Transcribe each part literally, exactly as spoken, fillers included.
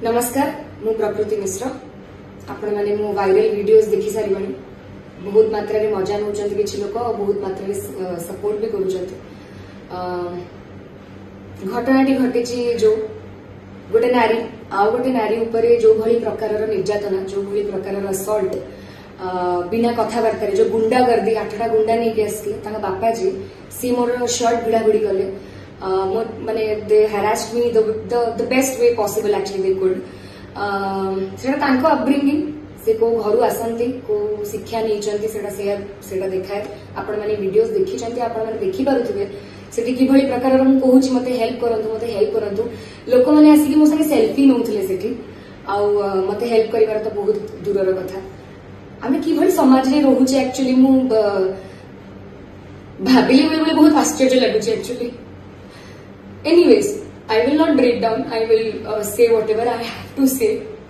नमस्कार मु प्रकृति मिश्र आपण माने मो वायरल वीडियोस देखि सारी बनी बहुत मात्रा रे मजा नउचंती किछि लोक बहुत मात्रा रे सपोर्ट भी करूचंती घटनाटी घटिछि जो गोटे नारी आ गोटे नारी उपरे जो भली प्रकारर निर्यातना जो भली प्रकारर असॉल्ट बिना कथाबार्ता जो गुंडागर्दी आठटा गुंडा नहीं के आसले तांका बापा जी सी मोर शर्ट भिड़ा भिड़ी कले माने they harassed me the best way possible actually they could सेटा तांको अपब्रिंगिंग से को घरु आसंती को शिक्षा नहीं चंती सेटा से सेटा देखाए आपण माने वीडियोस देखि चंती आपण माने देखि पारुथिबे सेठी कि भली प्रकार हम कहूची मते हेल्प करंतु मते हेल्प करंतु लोक माने आसी कि मो संगे सेल्फी नउथले सेठी आ मते हेल्प करिवार तो बहुत दूरर कथा आमे कि भली समाज रे रहूचे एक्चुअली मु भाबिले बेले बहुत आश्चर्य लागुचे actually anyways I will not break down. I will uh, say whatever I have to say.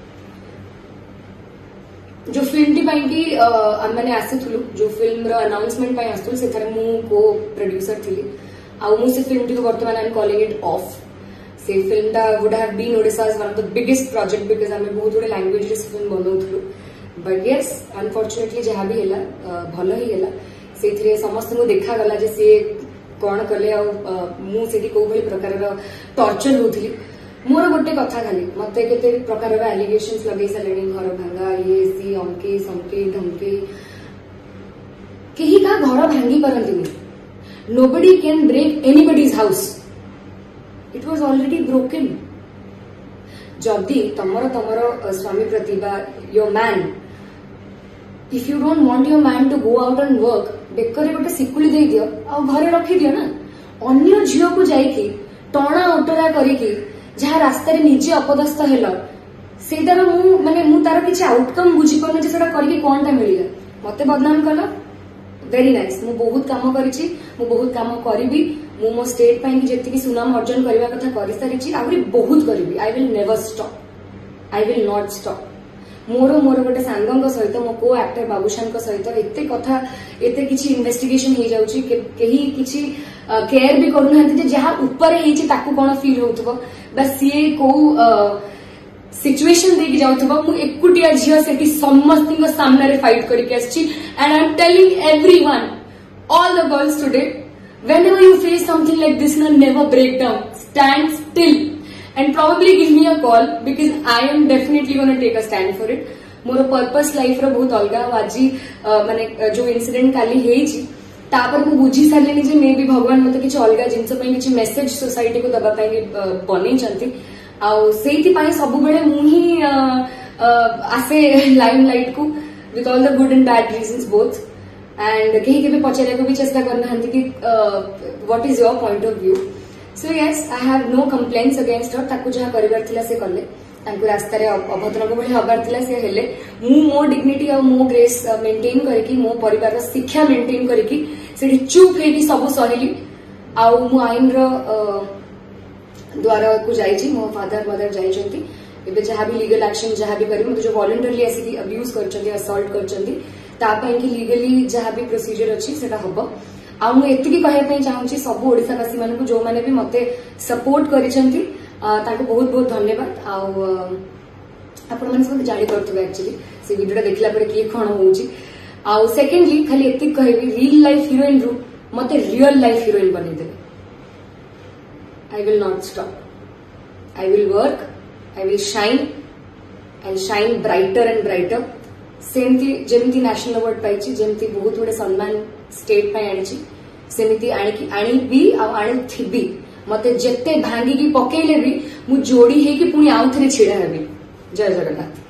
जो फिल्म टी पाई की मैंने आसीथुलु जो फिल्म रो अनाउंसमेंट पाई आस्तुल से थरे मु को प्रोड्यूसर थिली आ मु से फिल्म टी को वर्तमान I am calling it off से फिल्म टा would have been Odisha's one of the biggest project because आमे बहुत गुडे लैंग्वेज रे फिल्म बनौथुलु बट यस अनफॉर्चुनेटली जहा भी हैला भलो ही हैला सेथरे समस्त को देखा गला जे से कौन कले मु से कौ भाई प्रकार टर्चर होती मोर गोटे कथा खाली मत के प्रकार एलिगेशंस लगे सारे घर भांगा ये सी अंके समके धमके कहीं का घर भांगी पारंती nobody can break anybody's house it was already broken जदि तमर तमर स्वामी प्रति your man if you don't want your man to go out and work बेकर गोटे सिकुली दे दियो आ घरे रखी दियो ना अन्य झील को जाइकी टणा उटरा करिकी जहाँ रास्ता रे निजे अपदस्थ हेल सेटार मु माने मु तार किछि आउटकम बुझी पन जे सेटा करिकी कोनटा मिलिला मते बदनाम कला वेरी नाइस मु बहुत काम करिछि मु बहुत काम करबी मु मो स्टेट पई कि जेति कि सुनाम अर्जन करबा कथा करि सारिछि आउरी बहुत करबी I will never stop I will not stop मोर मोर गोटे सांगंग सहित मो को एक्टर बाबूशान सहित एते कथा एते किछि इन्वेस्टिगेशन हो जाउछि केही किछि केयर भी करूना जे जहा ऊपर हेछि ताकू कोन फील होतबो बस ये को सिचुएशन देख जाउथबो मु एकुटिया झियो सेठी समस्तिंग को सामने रे फाइट करके आछि and I am telling everyone all the girls today whenever you face something like this no never break down stand still and probably give me a call because I am definitely going to take a stand for it. मोर purpose life रो बहुत अलगा आज माने जो incident काली हेछि तापर मु बुझी सारलेनी जे मे भी भगवान मते किछ अलगा जिंस पई किछ मेसेज सोसाइटी को दबा पई बनै चंती आ सेति पई सब बेले मु ही आसे लाइमलाइट को with all the good and bad reasons both and कहीं के भी पचारे को भी चेष्टा करना हंती कि what is your point of view so yes I have no complaints against her ताकू जहा करिवार थिला से कले तांको रास्ता रे अभद्र को भली हबार थिला से हेले मु मो डिग्निटी और मो ग्रेस मेंटेन करके मो परिवार शिक्षा मेंटेन करके सेठी चुप हेकी सब सहेली आ मु आइन रो द्वारा को जाई छी मो फादर मदर जाई छंती एबे जहा भी लीगल एक्शन जहा भी करी मते जो वॉलंटरली आसी अब्यूज करचंती असॉल्ट करचंती ता पई कि लीगली जहा भी प्रोसीजर अछि सेटा हबो आ मु एतिकी कहया पई चाहूची सब ओडिसावासी मानन को जो माने भी मते सपोर्ट करिसंती ताको बहुत बहुत धन्यवाद आ आपण माने सब जानि करथबे एक्चुअली से वीडियोटा देखला परे की कोन होउची आ सेकेंडली खाली एतिकी कहबी रियल लाइफ हीरोइन रु मते रियल लाइफ हीरोइन बने दे I will not stop I will work I will shine and shine brighter and brighter सेमती जेमती नेशनल अवार्ड पाइछि जेमती बहुत गुडे सम्मान स्टेट पई आनिछि सेमती आनिकी आनी भी आ आनी थिबी मते जेते भांगी की पकेइले भी मु जोड़ी हे कि पुनी आउथरे छिडा हेबी जय जगन्नाथ।